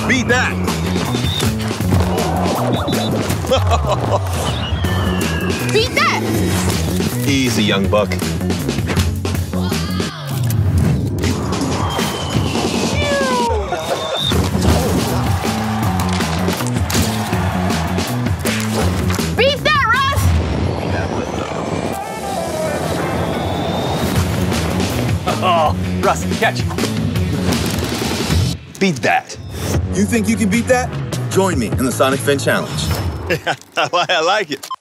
Beat that! Beat that! Easy, young buck. Beat that, Russ! Oh, Russ, catch. Beat that. You think you can beat that? Join me in the Sonic Fin Challenge. I like it.